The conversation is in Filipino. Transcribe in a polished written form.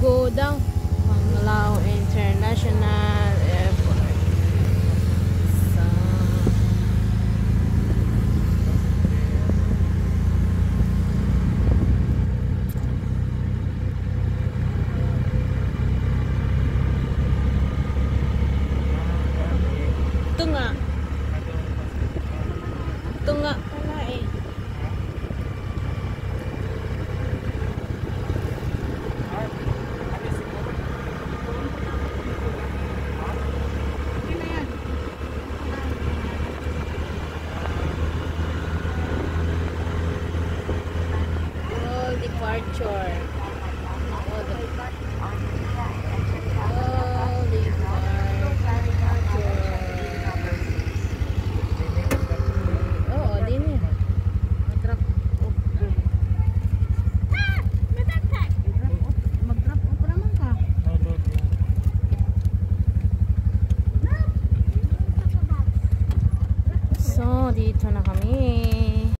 go daw. Panglao International Airport. So, ito nga. Ito nga pala eh. Departure. So, dito na kami.